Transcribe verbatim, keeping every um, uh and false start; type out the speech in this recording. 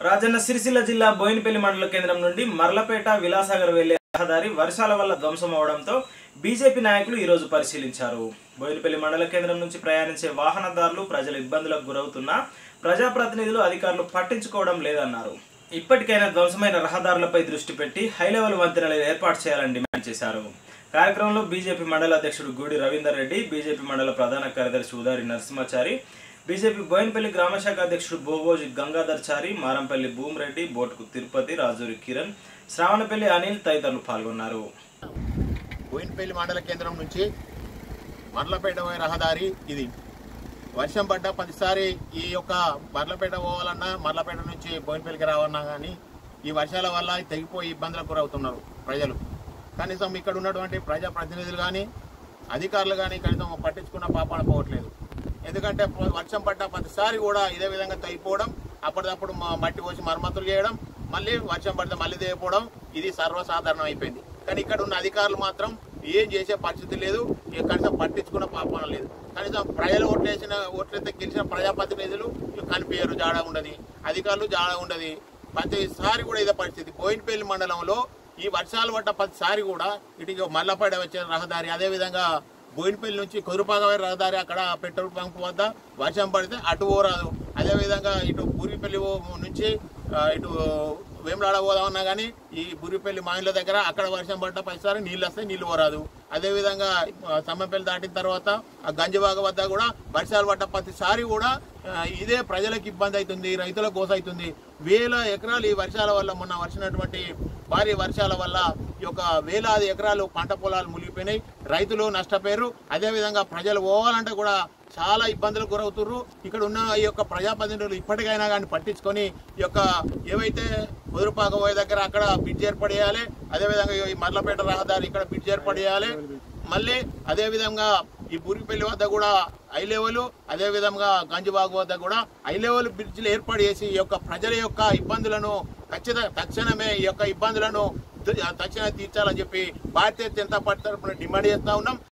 రాజన్న సిరిసిల్ల జిల్లా బోయినపల్లి మండల కేంద్రం నుండి మర్లపేట విలాసాగర్ వెళ్లే రహదారి వర్షాల వల్ల ధ్వంసం అవడంతో బీజేపీ నాయకులు ఈ రోజు పరిశీలించారు. బోయినపల్లి మండల కేంద్రం నుంచి ప్రయాణించే వాహనదారులు ప్రజలు ఇబ్బందులకు గురవుతున్నా ప్రజాప్రతినిధులు అధికారులు పట్టించుకోవడం లేదన్నారు. ఇప్పటికైనా ధ్వంసమైన రహదారులపై దృష్టి పెట్టి హై లెవెల్ వంతెనలు ఏర్పాటు చేయాలని డిమాండ్ చేశారు. కార్యక్రమంలో బీజేపీ మండల అధ్యక్షుడు గూడి రవీందర్ రెడ్డి, బీజేపీ మండల ప్రధాన కార్యదర్శి ఉదారి నరసింహాచారి, బీజేపీ బోయినపల్లి గ్రామశాఖ అధ్యక్షుడు బోగోజి గంగాధర్చారి, మారంపల్లి భూమిరెడ్డి, బోటుకు తిరుపతి, రాజూరి కిరణ్, శ్రావణపల్లి అనిల్ తదితరులు పాల్గొన్నారు. బోయినపల్లి మండల కేంద్రం నుంచి మర్లపేట రహదారి ఇది వర్షం పడ్డ ప్రతిసారి ఈ యొక్క మర్లపేట పోవాలన్నా మర్లపేట నుంచి బోయినపల్లికి రావన్నా కానీ ఈ వర్షాల వల్ల తెగిపోయి ఇబ్బందులకు గురవుతున్నారు ప్రజలు. కనీసం ఇక్కడ ఉన్నటువంటి ప్రజాప్రతినిధులు కానీ అధికారులు కానీ కనీసం పట్టించుకున్న పాపాన పోవట్లేదు. ఎందుకంటే వర్షం పడ్డ ప్రతిసారి కూడా ఇదే విధంగా తెగిపోవడం, అప్పటికప్పుడు మట్టి పోసి మరమ్మతులు చేయడం, మళ్ళీ వర్షం పడితే మళ్ళీ తెగిపోవడం ఇది సర్వసాధారణం అయిపోయింది. కానీ ఇక్కడ ఉన్న అధికారులు మాత్రం ఏం చేసే పరిస్థితి లేదు, కనీసం పట్టించుకున్న పాపం లేదు. కనీసం ప్రజలు ఓట్లేసిన ఓట్లయితే గెలిచిన ప్రజాప్రతినిధులు కనిపించరు, జాడ ఉండదు, అధికారులు జాడ ఉండదు. ప్రతిసారి కూడా ఇదే పరిస్థితి. బోయినపల్లి మండలంలో ఈ వర్షాలు పడ్డ ప్రతిసారి కూడా ఇటు మర్లపేట వచ్చే రహదారి, అదేవిధంగా బోయినపల్లి నుంచి కొరుపాగవే రహదారి అక్కడ పెట్రోల్ బంక్ వద్ద వర్షం పడితే అటు పోరాదు. అదేవిధంగా ఇటు బూరిపల్లి నుంచి ఇటు వేములాడ పోదామన్నా కానీ ఈ బూరిపల్లి మాయిల దగ్గర అక్కడ వర్షం పడ్డ ప్రతిసారి నీళ్ళు వస్తాయి, నీళ్లు పోరాదు. అదేవిధంగా సమ్మపల్లి దాటిన తర్వాత ఆ గంజిబాగ వద్ద కూడా వర్షాలు పడ్డ ప్రతిసారి కూడా ఇదే ప్రజలకు ఇబ్బంది అవుతుంది, రైతులకు గోస అవుతుంది. వేల ఎకరాలు ఈ వర్షాల వల్ల మొన్న వర్షినటువంటి భారీ వర్షాల వల్ల ఈ యొక్క వేలాది ఎకరాలు పంట పొలాలు మునిగిపోయినాయి, రైతులు నష్టపోయారు. అదేవిధంగా ప్రజలు పోవాలంటే కూడా చాలా ఇబ్బందులకు గురవుతున్నారు. ఇక్కడ ఉన్న ఈ యొక్క ప్రజాప్రతినిధులు ఇప్పటికైనా కానీ పట్టించుకొని ఈ యొక్క ఏవైతే కుదురుపాకబోయే దగ్గర అక్కడ బ్రిడ్జ్ ఏర్పాటు చేయాలి, అదేవిధంగా ఈ మర్లపేట రహదారి ఇక్కడ బ్రిడ్జ్ ఏర్పాటు చేయాలి. మళ్ళీ అదేవిధంగా ఈ బూరిపల్లి వద్ద కూడా హై లెవెల్, అదేవిధంగా గంజిబాగు వద్ద కూడా హై లెవెల్ బ్రిడ్జ్లు ఏర్పాటు చేసి ఈ యొక్క ప్రజల యొక్క ఇబ్బందులను ఖచ్చితంగా తక్షణమే ఈ యొక్క ఇబ్బందులను తక్షణమే తీర్చాలని చెప్పి భారతీయ జనతా పార్టీ తరఫున డిమాండ్ చేస్తా ఉన్నాం.